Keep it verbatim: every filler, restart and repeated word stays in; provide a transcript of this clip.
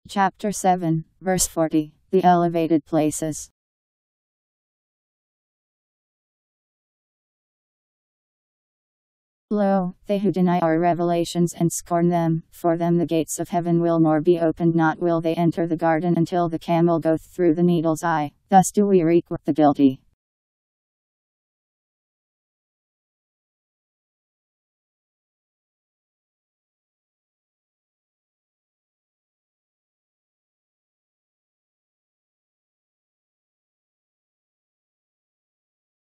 Chapter seven, verse forty, the elevated places. Lo, they who deny our revelations and scorn them, for them the gates of heaven will nor be opened, not will they enter the garden until the camel goeth through the needle's eye. Thus do we requite the guilty.